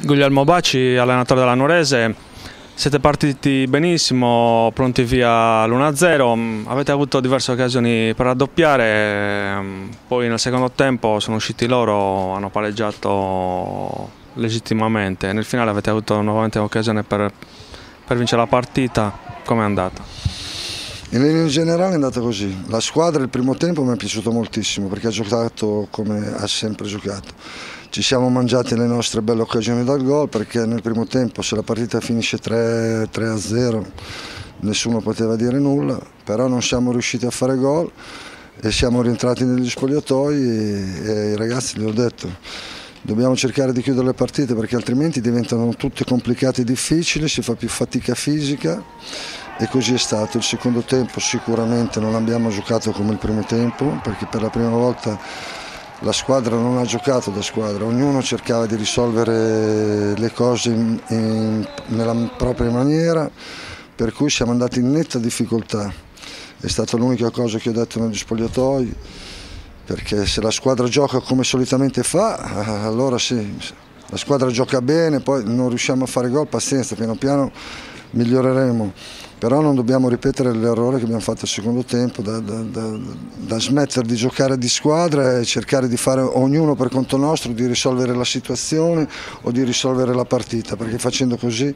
Guglielmo Baci, allenatore della Nuorese, siete partiti benissimo, pronti via l'1-0, avete avuto diverse occasioni per raddoppiare, poi nel secondo tempo sono usciti loro, hanno pareggiato legittimamente, nel finale avete avuto nuovamente un'occasione per vincere la partita. Com'è andata? In linea in generale è andata così. La squadra il primo tempo mi è piaciuto moltissimo perché ha giocato come ha sempre giocato. Ci siamo mangiati le nostre belle occasioni dal gol, perché nel primo tempo, se la partita finisce 3-0, nessuno poteva dire nulla, però non siamo riusciti a fare gol e siamo rientrati negli spogliatoi e i ragazzi gli ho detto: dobbiamo cercare di chiudere le partite perché altrimenti diventano tutte complicate e difficili, si fa più fatica fisica. E così è stato. Il secondo tempo sicuramente non abbiamo giocato come il primo tempo, perché per la prima volta la squadra non ha giocato da squadra, ognuno cercava di risolvere le cose nella propria maniera, per cui siamo andati in netta difficoltà. È stata l'unica cosa che ho detto negli spogliatoi, perché se la squadra gioca come solitamente fa, allora sì, la squadra gioca bene, poi non riusciamo a fare gol, pazienza, piano piano miglioreremo. Però non dobbiamo ripetere l'errore che abbiamo fatto al secondo tempo, da smettere di giocare di squadra e cercare di fare ognuno per conto nostro, di risolvere la situazione o di risolvere la partita, perché facendo così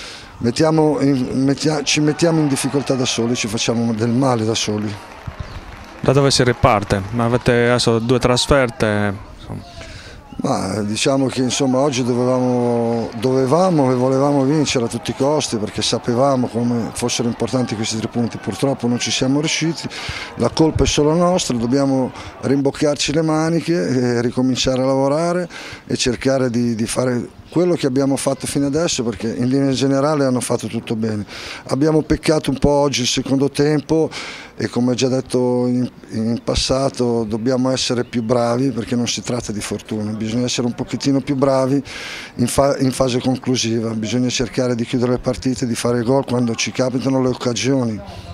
ci mettiamo in difficoltà da soli, ci facciamo del male da soli. Da dove si riparte? Avete adesso 2 trasferte? Ma diciamo che insomma oggi dovevamo e volevamo vincere a tutti i costi, perché sapevamo come fossero importanti questi 3 punti, purtroppo non ci siamo riusciti, la colpa è solo nostra, dobbiamo rimboccarci le maniche e ricominciare a lavorare e cercare di fare quello che abbiamo fatto fino adesso, perché in linea generale hanno fatto tutto bene. Abbiamo peccato un po' oggi il secondo tempo e, come ho già detto in passato, dobbiamo essere più bravi, perché non si tratta di fortuna, bisogna essere un pochettino più bravi in fase conclusiva, bisogna cercare di chiudere le partite, di fare gol quando ci capitano le occasioni.